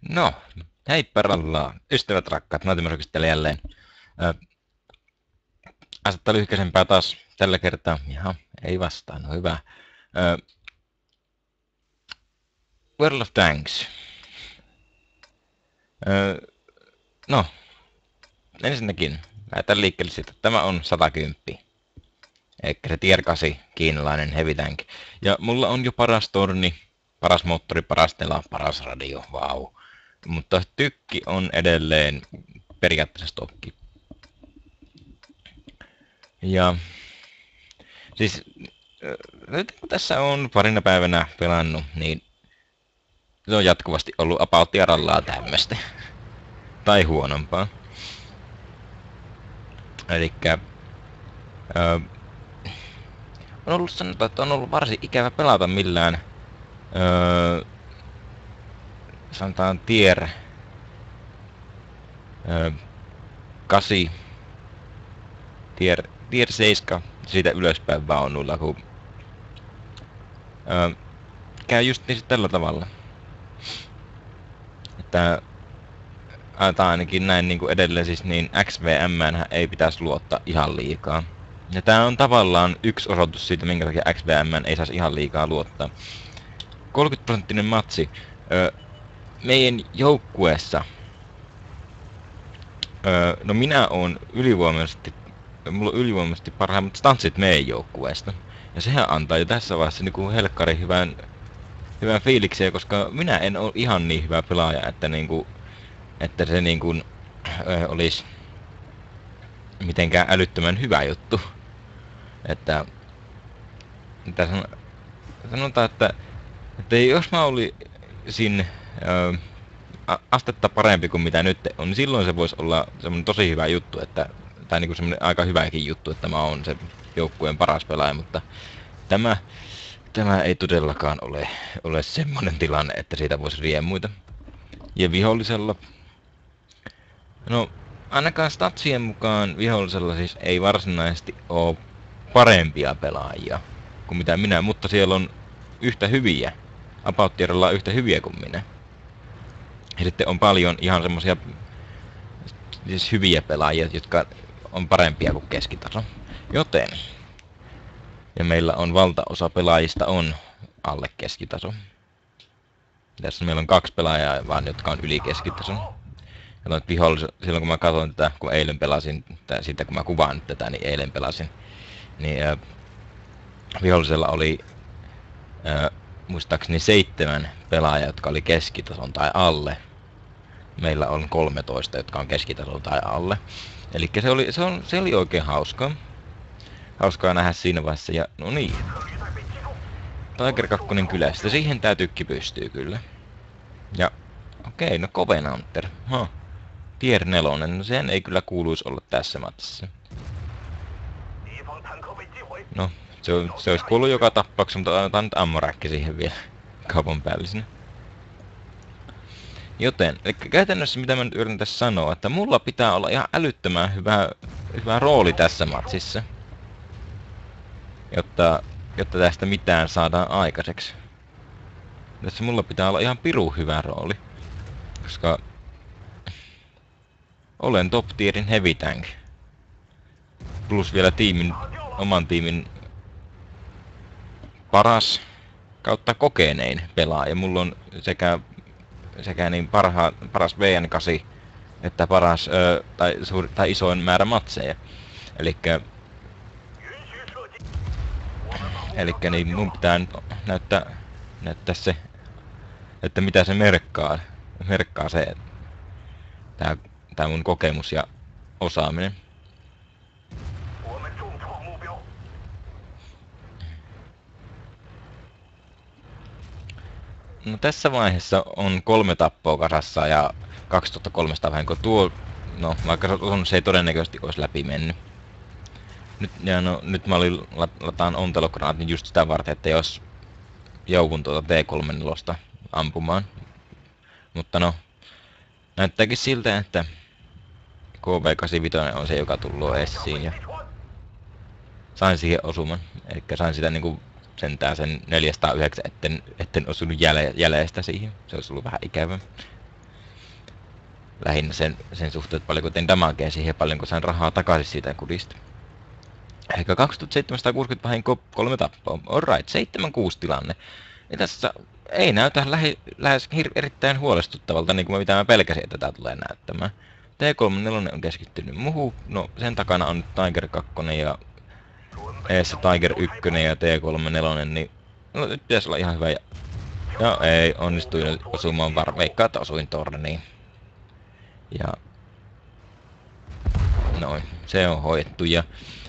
No, hei perralla, ystävät rakkaat, mä Timo Sokistelen jälleen. Ö, Asetta lyhkäisempää taas tällä kertaa. Jaha, ei vastaan, no hyvä. Ö, World of Tanks. Ö, no, ensinnäkin lähdetään liikkeelle siitä, että tämä on 110. Eikä se tier 8 kiinalainen heavy tank. Ja mulla on jo paras torni, paras moottori, paras tela, paras radio, vau. Mutta tykki on edelleen periaatteessa stokki. Ja siis nyt kun tässä on parina päivänä pelannut, niin se on jatkuvasti ollut about rallaa tämmöstä. Tai huonompaa. Elikkä on ollut sanotaan, että on ollut varsin ikävä pelata millään sanotaan tier 8 tier 7 siitä ylöspäin vaunuilla, kun käy just niin tällä tavalla. Että tai ainakin näin niin kuin edelleen siis, niin XVM:ään ei pitäisi luottaa ihan liikaa. Ja tää on tavallaan yksi osoitus siitä, minkä takia XVM:ään ei saisi ihan liikaa luottaa. 30% matsi. Meidän joukkueessa. No minä oon ylivoimaisesti, mulla on ylivoimaisesti parhaimmat stanssit meidän joukkueesta. Ja sehän antaa jo tässä vaiheessa niin helkkari hyvän fiiliksen, koska minä en ole ihan niin hyvä pelaaja, että niinku että se niin kuin olisi mitenkään älyttömän hyvä juttu. Että sanotaan, että jos mä olisin astetta parempi kuin mitä nyt on, niin silloin se voisi olla semmoinen tosi hyvä juttu, että, tai niin kuin semmoinen aika hyväkin juttu, että mä oon se joukkueen paras pelaaja, mutta tämä ei todellakaan ole semmoinen tilanne, että siitä voisi riemuita. Ja vihollisella, no, ainakaan statsien mukaan vihollisella siis ei varsinaisesti ole parempia pelaajia kuin mitä minä, mutta siellä on yhtä hyviä. About tieralla yhtä hyviä kuin minä. Ja sitten on paljon ihan semmosia siis hyviä pelaajia, jotka on parempia kuin keskitaso. Joten, ja meillä on valtaosa pelaajista on alle keskitaso. Tässä meillä on 2 pelaajaa vaan, jotka on yli keskitason. Silloin kun mä katsoin tätä, kun eilen pelasin, tai siitä kun mä kuvaan nyt tätä, niin eilen pelasin, niin vihollisella oli muistaakseni 7 pelaajaa, jotka oli keskitason tai alle. Meillä on 13, jotka on keskitason tai alle. Eli se oli oikein hauskaa. Hauskaa nähdä siinä vaiheessa, ja no niin. Tiger 2 kylästä, siihen tää tykki pystyy kyllä. Ja okei, no Covenanter. Tier 4, no sen ei kyllä kuuluisi olla tässä matsissa. No, se olisi kuullut joka tapauksessa, mutta otetaan nyt ammoräkki siihen vielä kaupan päällisenä. Joten, eli käytännössä mitä mä nyt yritän tässä sanoa, että mulla pitää olla ihan älyttömän hyvä rooli tässä matsissa. Jotta tästä mitään saadaan aikaiseksi. Tässä mulla pitää olla ihan pirun hyvä rooli. Koska olen top tierin heavy tank. Plus vielä oman tiimin paras kautta kokenein pelaaja. Mulla on sekä niin paras VN8 että paras tai isoin määrä matseja. Elikkä niin mun pitää nyt näyttää se, että mitä se merkkaa se, tää mun kokemus ja osaaminen. No tässä vaiheessa on 3 tappoa kasassa ja 2300 vahinkoa. No vaikka se ei todennäköisesti olisi läpi mennyt. Nyt mä lataan ontelogranaatin just sitä varten, että jos joukun tuota T34 ampumaan. Mutta no, näyttääkin siltä, että KV85 on se, joka tullut esiin ja sain siihen osuman. Eli sain sitä niinku sentään sen 409, etten osunut jäljestä siihen. Se olisi ollut vähän ikävä. lähinnä sen suhteen, että paljonko tein damagea siihen ja paljonko sain rahaa takaisin siitä kudista. Ehkä 2760 vahinkoa, 3 tappoa. Alright, 7-6 tilanne. Ja tässä ei näytä lähes erittäin huolestuttavalta, niin kuin mitä mä pelkäsin, että tää tulee näyttämään. T34 on keskittynyt muuhun. No, sen takana on nyt Tiger 2 ja eessä Tiger 1 ja T34, niin no, nyt pitäisi olla ihan hyvä. Ja ei, onnistuin osumaan veikkaa, että osuin torniin. Ja noin, se on hoidettu. Ja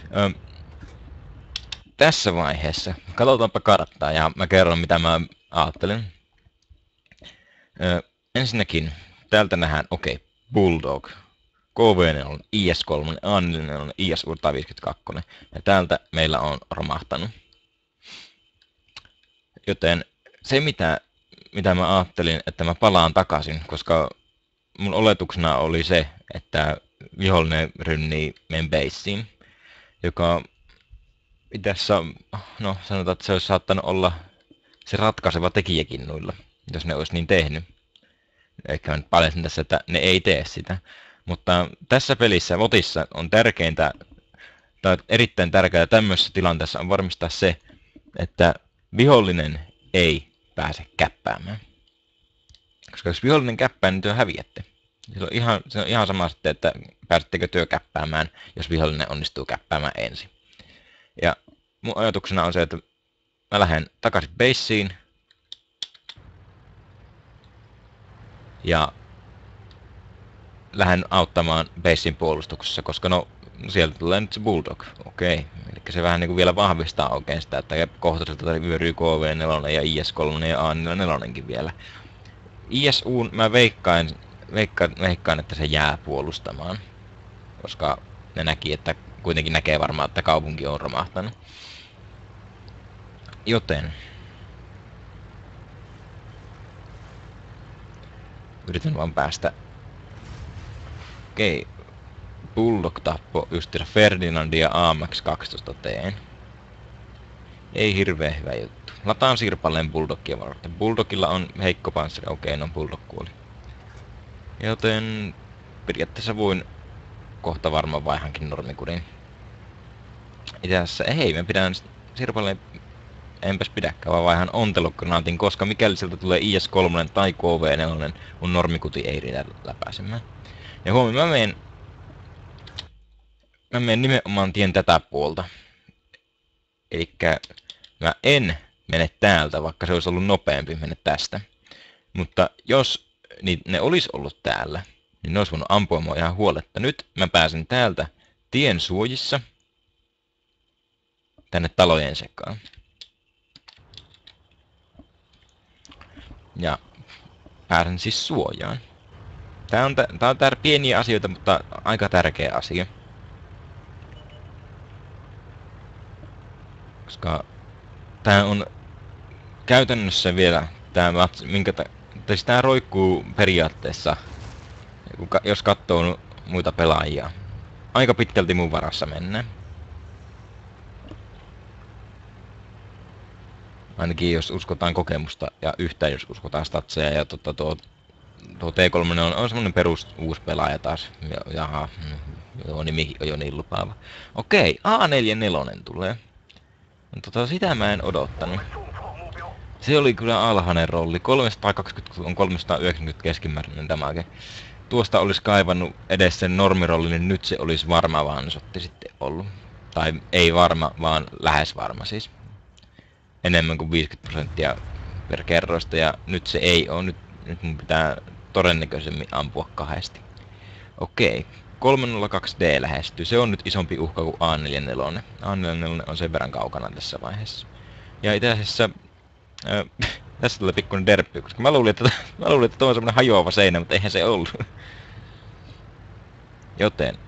tässä vaiheessa, katsotaanpa karttaa ja mä kerron mitä mä ajattelen. Ensinnäkin, täältä nähdään, okei, Bulldog, KV4, IS3, A4, IS 52, ja täältä meillä on romahtanut. Joten se mitä mä ajattelin, että mä palaan takaisin, koska mun oletuksena oli se, että vihollinen rynnii meidän baseen, joka tässä, no sanotaan, että se olisi saattanut olla se ratkaiseva tekijäkin noilla, jos ne olisi niin tehnyt. Ehkä mä nyt paljastin tässä, että ne ei tee sitä. Mutta tässä pelissä, VOTissa, on tärkeintä, tai erittäin tärkeää tämmöisessä tilanteessa on varmistaa se, että vihollinen ei pääse käppäämään. Koska jos vihollinen käppää, niin työ häviätte. Se on ihan sama sitten, että pääsettekö työ käppäämään, jos vihollinen onnistuu käppäämään ensin. Ja mun ajatuksena on se, että mä lähden takaisin baseen. Ja lähden auttamaan basen puolustuksessa, koska no sieltä tulee nyt se Bulldog. Okei. Eli se vähän niin kuin vielä vahvistaa oikein sitä, että kohtaisesti vyöryy KV4 ja IS3 ja A4 vielä. ISU mä veikkaan, että se jää puolustamaan. Koska ne näki, että kuitenkin näkee varmaan, että kaupunki on romahtanut. Joten yritän vaan päästä. Okei. Bulldog tappo just Ferdinandia AMX 12 teen. Ei hirveä hyvä juttu. Lataan sirpalleen Bulldogia varten. Bulldogilla on heikko panssari. Okei, no Bulldog kuoli. Joten periaatteessa voin kohta varmaan vaihankin normikudin. Itse asiassa ei, mä pidän sirpalleen. Enpäs pidäkään, vaan vaihan ontelokranaatin, koska mikäli sieltä tulee IS3 tai KV4, mun normikuti ei riitä läpäisemään. Ja huomioon, mä menen nimenomaan tien tätä puolta. Elikkä mä en mene täältä, vaikka se olisi ollut nopeampi mennä tästä. Mutta jos ne olisi ollut täällä, niin ne olisi voinut ampua mua ihan huoletta. Nyt mä pääsen täältä tien suojissa tänne talojen sekaan. Ja pääsen siis suojaan. Tää on pieniä asioita, mutta aika tärkeä asia. Koska tää on käytännössä vielä tää roikkuu periaatteessa, jos katsoo muita pelaajia. Aika pitkälti mun varassa mennään. Ainakin jos uskotaan kokemusta ja yhtään jos uskotaan statseja ja tuo T3 on semmonen perus uusi pelaaja taas. Jaha, joo, nimi on jo niin lupaava. Okei, A44 tulee. Sitä mä en odottanut. Se oli kyllä alhainen rolli. 320 on 390 keskimääräinen damage. Tuosta olisi kaivannut edes sen normirolli, niin nyt se olisi varma vaan sotti sitten ollut. Tai ei varma, vaan lähes varma siis. Enemmän kuin 50% per kerroista ja nyt se ei ole. Nyt mun pitää todennäköisemmin ampua kahdesti. Okei. 302D lähestyy. Se on nyt isompi uhka kuin A44. A44 on sen verran kaukana tässä vaiheessa. Ja itse asiassa tässä tulee pikkuinen derppy, koska mä luulin, että tuo on semmonen hajoava seinä, mutta eihän se ollut. Joten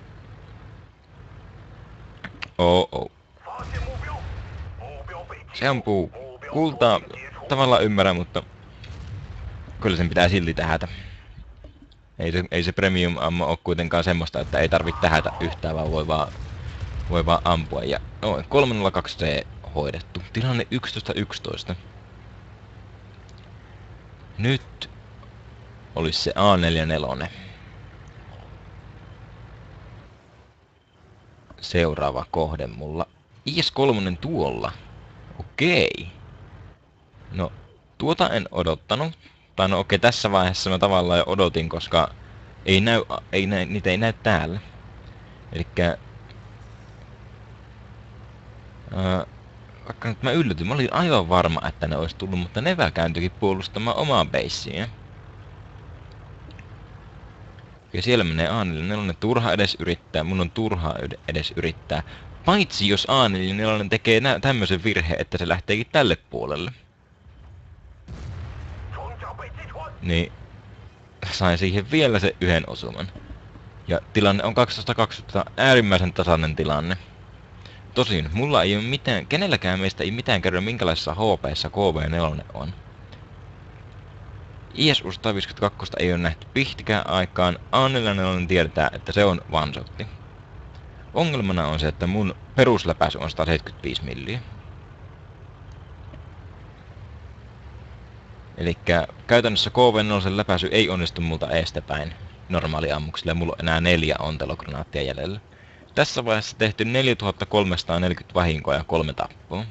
se ampuu kultaa. Tavallaan ymmärrän, mutta kyllä sen pitää silti tähätä. Ei se premium ammo ole kuitenkaan semmoista, että ei tarvitse tähätä yhtään, vaan voi vaan ampua. Ja 302C hoidettu. Tilanne 11-11. Nyt olisi se A44. seuraava kohde mulla? IS-3 tuolla. Okei. No, tuota en odottanut. Tai no okei, tässä vaiheessa mä tavallaan jo odotin, koska niitä ei näy täällä. Elikkä... vaikka nyt mä yllätyin, mä olin aivan varma, että ne olisi tullut, mutta ne kääntyikin puolustamaan omaa beissiä. Ja siellä menee A44, turha edes yrittää, mun on turha edes yrittää. Paitsi jos A44 tekee tämmöisen virheen, että se lähteekin tälle puolelle. Niin sain siihen vielä se yhden osuman. Ja tilanne on 12-20, äärimmäisen tasainen tilanne. Tosin, mulla ei ole mitään, kenelläkään meistä ei mitään kerro minkälaisessa HP:ssä KV4 on. ISU 152 ei ole nähty pitkään aikaan, A44 tiedetään, että se on one-shotti. Ongelmana on se, että mun perusläpäisy on 175 milliä. Elikkä käytännössä KV4 läpäisy ei onnistu multa eestäpäin normaaliammuksilla ja mulla on enää 4 ontelogranaattia jäljellä. Tässä vaiheessa tehty 4340 vahinkoa ja 3 tappoa.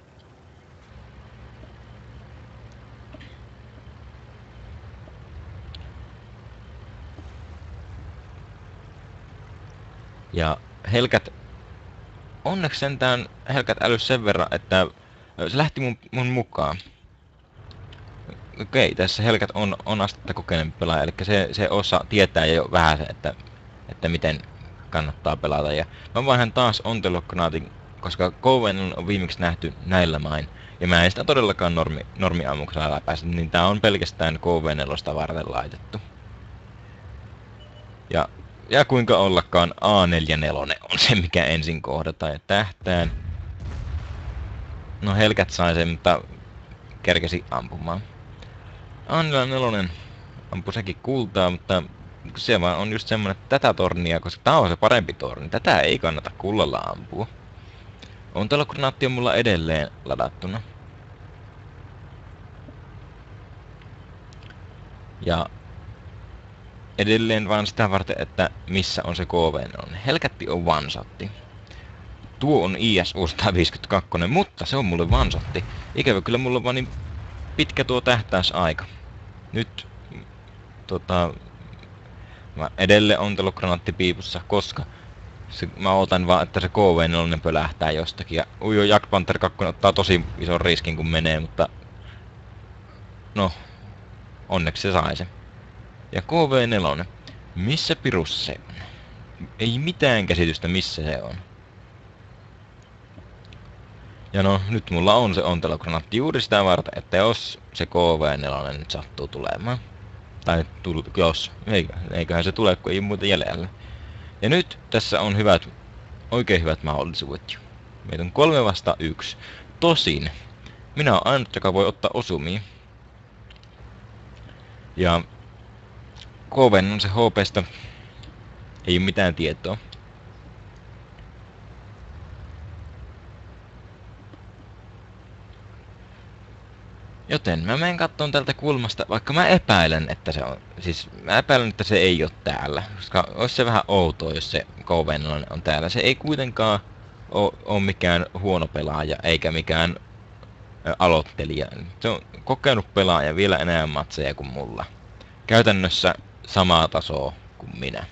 Ja Helkät, onneksi sentään Helkät älys sen verran, että se lähti mun mukaan. Okei, tässä Helkät on astetta kokeneempi pelaaja, eli se osaa tietää jo vähän se, että miten kannattaa pelata. Ja mä vaihan taas ontelokranaatin, koska KV on viimeksi nähty näillä main. Ja mä en sitä todellakaan normiammuksella läpäistä, niin tää on pelkästään KV4 varten laitettu. Ja kuinka ollakaan A44 on se, mikä ensin kohdataan ja tähtään. No Helkät sai sen, mutta kerkesi ampumaan. A44 ampui sekin kultaa, mutta se vaan on just semmonen, että tätä tornia, koska tää on se parempi torni, tätä ei kannata kullalla ampua. Ontelogranaatti on mulla edelleen ladattuna. Ja edelleen vaan sitä varten, että missä on se KV4. Helkätti on one-shotti. Tuo on ISU 152, mutta se on mulle one-shotti. Ikävä kyllä mulla on vaan niin pitkä tuo tähtäysaika. Nyt mä edelleen ontelogranaatti piipussa, koska mä otan vaan, että se KV4 pölähtää jostakin. Ja Jack Panther 2 ottaa tosi ison riskin kun menee, mutta no, onneksi se sai se. Ja KV4, missä pirussa se on? Ei mitään käsitystä missä se on. Ja no, nyt mulla on se ontelogranaatti juuri sitä varten, että jos se KV4 nyt sattuu tulemaan. Tai jos, eiköhän se tule, kun ei muuta jäljellä. Ja nyt tässä on oikein hyvät mahdollisuudet jo. Meitä on 3 vastaan 1. Tosin, minä olen ainut, joka voi ottaa osumia. Ja KV on se HP:stä. Ei ole mitään tietoa. Joten mä menen kattoon tältä kulmasta, vaikka mä epäilen, että se on. Siis mä epäilen, että se ei ole täällä. Koska olisi se vähän outoa, jos se KV on täällä. Se ei kuitenkaan ole mikään huono pelaaja, eikä mikään aloittelija. Se on kokenut pelaaja vielä enemmän matseja kuin mulla. Käytännössä samaa tasoa kuin minä.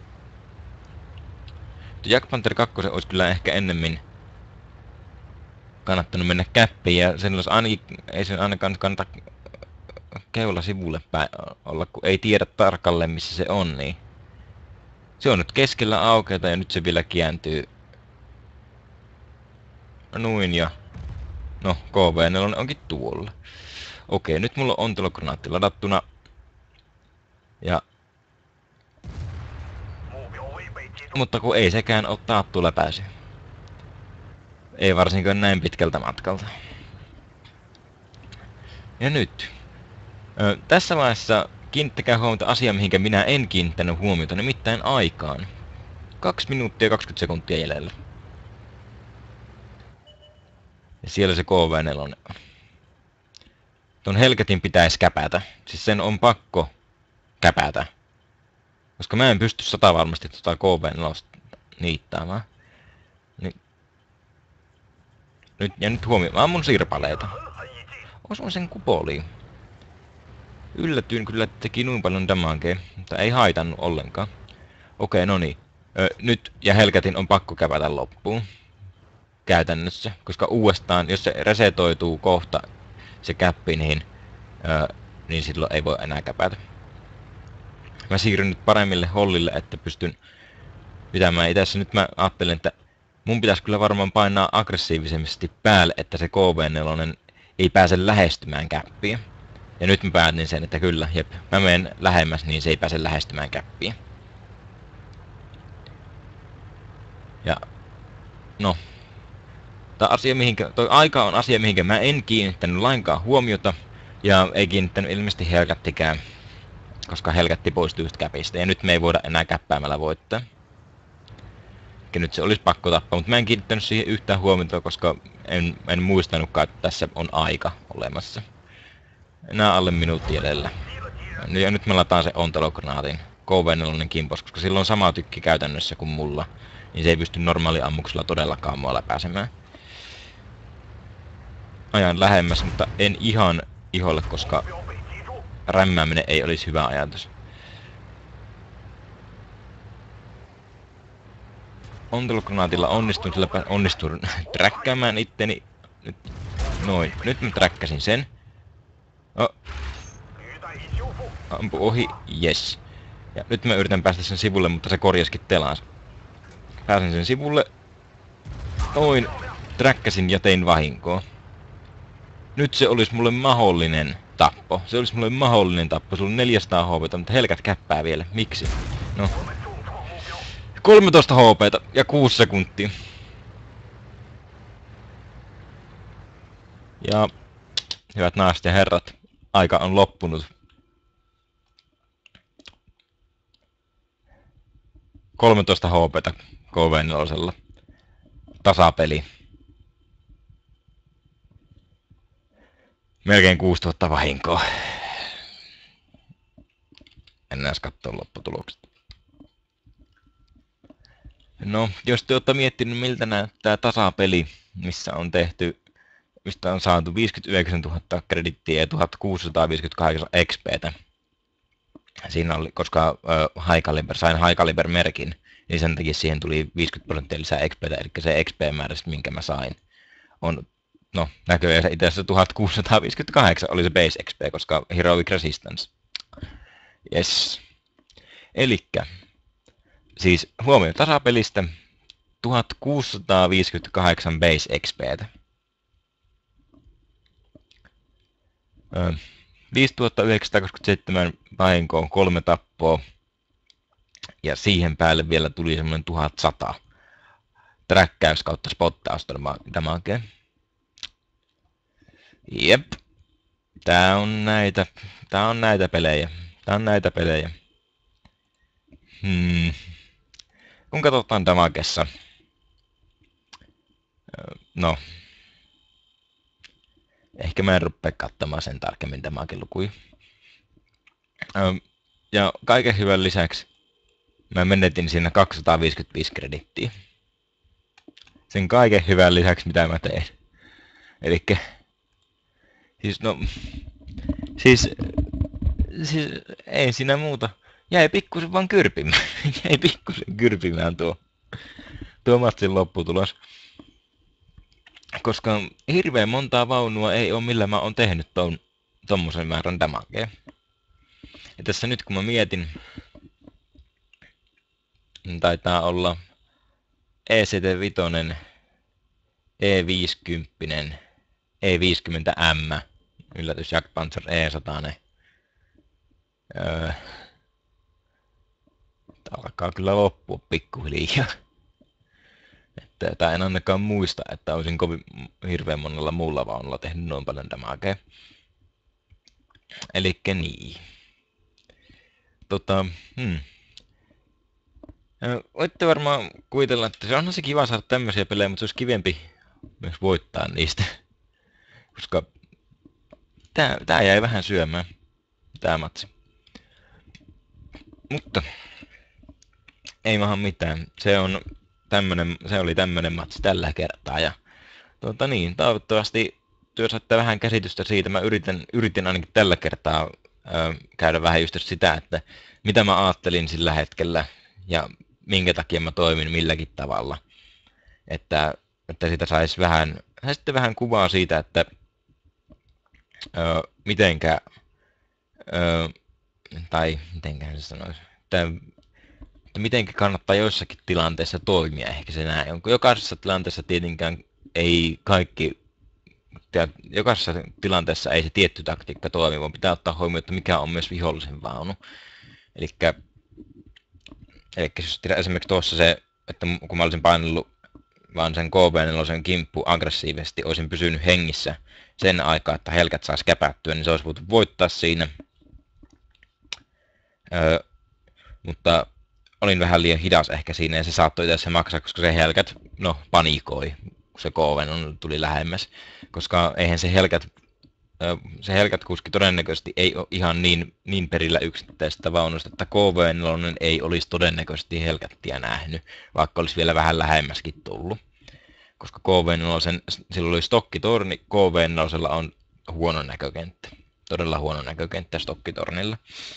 Jack Panther 2 olisi kyllä ehkä ennemmin kannattanut mennä käppiin ja sen olisi ainakin, ei sen ainakaan kannata keula sivulle päin olla, kun ei tiedä tarkalleen missä se on, niin se on nyt keskellä aukeata ja nyt se vielä kääntyy noin ja no KV4 onkin tuolla. Okei, nyt mulla on ontelogranaatti ladattuna ja mutta kun ei sekään ole taattu läpäisy. Ei varsinkaan näin pitkältä matkalta. Ja nyt. Tässä vaiheessa kiinnittäkää huomiota asia, mihinkä minä en kiinnittänyt huomiota, nimittäin aikaan. 2 minuuttia 20 sekuntia jäljellä. Ja siellä se KV4 on. Ton Helketin pitäisi käpätä. Siis sen on pakko käpätä. Koska mä en pysty 100 varmasti tota KV4 niittaamaan. Niin. Nyt huomioon. Mä ammun sirpaleita. Osuin sen kupoliin. Yllätyin kyllä, että teki noin paljon damagea, mutta ei haitannut ollenkaan. Okei, no niin. Nyt ja Helkätin on pakko kävätä loppuun. Käytännössä. Koska uudestaan, jos se resetoituu kohta se käppi, niin silloin ei voi enää käpätä. Mä siirryn nyt paremmille hollille, että pystyn pitämään itässä. Nyt mä ajattelen, että mun pitäisi kyllä varmaan painaa aggressiivisesti päälle, että se KV4 ei pääse lähestymään käppiä. Ja nyt mä päätin sen, että kyllä, jep, mä menen lähemmäs, niin se ei pääse lähestymään käppiä. Ja, no. Toi aika on asia, mihinkä mä en kiinnittänyt lainkaan huomiota. Ja ei kiinnittänyt ilmeisesti Helkättikään, koska Helkätti poistui just käpistä. Ja nyt me ei voida enää käppäämällä voittaa. Ja nyt se olisi pakko tappaa, mutta mä en kiinnittänyt siihen yhtään huomiota, koska en muistanutkaan, että tässä on aika olemassa. Enää alle minuutti edellä. Ja nyt me lataan se ontelogranaatin KV4 kimpos, koska sillä on sama tykki käytännössä kuin mulla. Niin se ei pysty normaaliammuksella todellakaan mua läpääsemään. Ajan lähemmäs, mutta en ihan iholle, koska rämmääminen ei olisi hyvä ajatus. Ontelugranaatilla onnistun träkkäämään itteni. Noin, nyt mä träkkäsin sen. Ampu ohi, yes. Ja nyt mä yritän päästä sen sivulle, mutta se korjaskin telansa. Pääsen sen sivulle. Noin, träkkäsin ja tein vahinkoa. Nyt se olisi mulle mahdollinen tappo. Se olisi mulle mahdollinen tappo. Sulla on 400 HP:ta, mutta Helkät käppää vielä. Miksi? No. 13 HP:ta ja 6 sekuntia. Ja hyvät naiset ja herrat, aika on loppunut. 13 HP:ta KV4. Tasapeli. Melkein 6000 vahinkoa. En edes katsoa lopputulokset. No, jos te olette miettinyt miltä näyttää tasapeli, mistä on saatu 59 000 kredittiä ja 1658 XPtä. Siinä oli, koska sain High Caliber merkin, niin sen takia siihen tuli 50% lisää XPtä, eli se XP-määrä, minkä mä sain, on, no näköjään se itse asiassa 1658 oli se base XP, koska Heroic Resistance. Yes. Elikkä, siis huomio tasapelistä, 1658 base XPtä. 5927 vahinkoa, 3 tappoa. Ja siihen päälle vielä tuli semmonen 1100 träkkäys kautta spottausdamagea. Jep. Tää on näitä pelejä. Kun katsotaan damagessa. No. Ehkä mä en rupea katsomaan sen tarkemmin damagelukuja. Ja kaiken hyvän lisäksi mä menetin siinä 255 kredittiä. Sen kaiken hyvän lisäksi mitä mä tein. Elikkä siis ei siinä muuta. Jäi pikkusen vaan kyrpimään tuo matsin lopputulos. Koska hirveän montaa vaunua ei ole millä mä oon tehnyt tommosen määrän damagea. Ja tässä nyt kun mä mietin, niin taitaa olla ECT5, E50, E50M, yllätys Jagdpanzer E100. Tää alkaa kyllä loppua pikkuhiljaa. Että en ainakaan muista, että olisin kovin hirveän monella muulla vaunulla tehnyt noin paljon damagea. Elikkä niin. Voitte varmaan kuvitella, että se onhan se kiva saada tämmöisiä pelejä, mutta se olisi kivempi myös voittaa niistä. Koska tää jäi vähän syömään, tää matsi. Mutta ei maahan mitään. Se on se oli tämmönen matsi tällä kertaa. Ja niin, toivottavasti työ saatte vähän käsitystä siitä. Mä yritin ainakin tällä kertaa käydä vähän just sitä, että mitä mä ajattelin sillä hetkellä ja minkä takia mä toimin milläkin tavalla. Että siitä saisi sitten vähän kuvaa siitä, että mitenkä, tai mitenköhän se sanoisi, että mitenkä kannattaa joissakin tilanteissa toimia, ehkä se näin on. Jokaisessa tilanteessa tietenkään ei kaikki, jokaisessa tilanteessa ei se tietty taktiikka toimi, vaan pitää ottaa huomioon, että mikä on myös vihollisen vaunu. Elikkä esimerkiksi tuossa se, että kun mä olisin painellut vaan sen KV4 kimppu aggressiivisesti, olisin pysynyt hengissä sen aikaa, että helkät saisi käpättyä, niin se olisi voitu voittaa siinä. Mutta olin vähän liian hidas ehkä siinä ja se saattoi itse maksaa, koska se helkät, panikoi, kun se KV tuli lähemmäs. Koska eihän se helkät kuski todennäköisesti ei ole ihan niin perillä yksittäisestä vaunusta, että KV4 ei olisi todennäköisesti helkättiä nähnyt, vaikka olisi vielä vähän lähemmäskin tullut. Koska KV4, sillä oli stokkitorni, KV4 on huono näkökenttä. Todella huono näkökenttä stokkitornilla.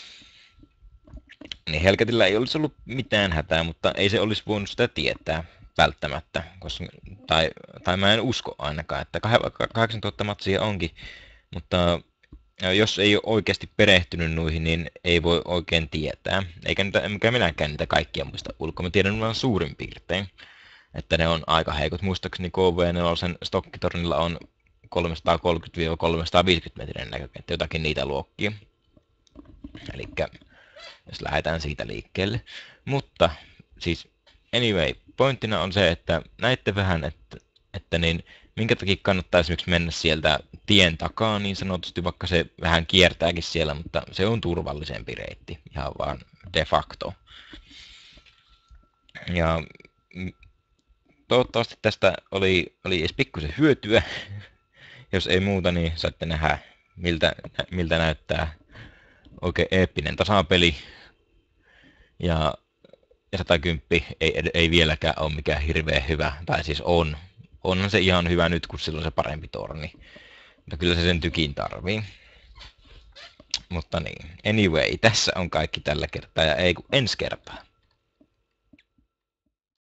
Niin helkätillä ei olisi ollut mitään hätää, mutta ei se olisi voinut sitä tietää välttämättä. Tai mä en usko ainakaan, että 8000 matsia onkin. Mutta jos ei ole oikeasti perehtynyt noihin, niin ei voi oikein tietää. Eikä minäkään niitä kaikkia muista ulkoa. Mä tiedän vain suurin piirtein, että ne on aika heikot. Muistaakseni KV4 stokkitornilla on 330-350 metrinen näkökenttä, jotakin niitä luokkia. Elikkä jos lähdetään siitä liikkeelle. Mutta siis anyway, pointtina on se, että näitte vähän, että niin, minkä takia kannattaa esimerkiksi mennä sieltä tien takaa niin sanotusti, vaikka se vähän kiertääkin siellä, mutta se on turvallisempi reitti, ihan vaan de facto. Ja toivottavasti tästä oli edes pikkusen hyötyä. Jos ei muuta, niin saatte nähdä, miltä näyttää oikein eeppinen tasapeli. Ja 110 ei vieläkään ole mikään hirveän hyvä, tai siis onhan se ihan hyvä nyt, kun sillä on se parempi torni. Mutta kyllä se sen tykin tarvii. Mutta niin, anyway, tässä on kaikki tällä kertaa ja ei kun ensi kertaa.